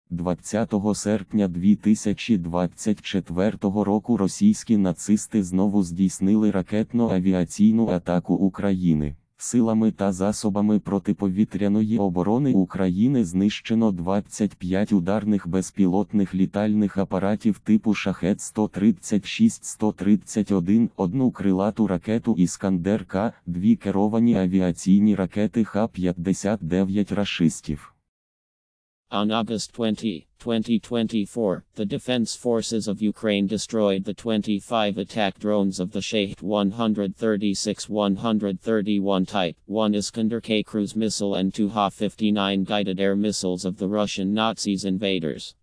20 серпня 2024 року російські нацисти знову здійснили ракетно-авіаційну атаку України. Силами та засобами протиповітряної оборони України знищено 25 ударних безпілотних літальних апаратів типу Шахед-136-131, одну крилату ракету «Іскандер-К», дві керовані авіаційні ракети Х-59 рашистів. On August 20, 2024, the Defense Forces of Ukraine destroyed the 25 attack drones of the Shahed-136-131 type, one Iskander-K cruise missile and two Ha-59 guided air missiles of the Russian Nazis invaders.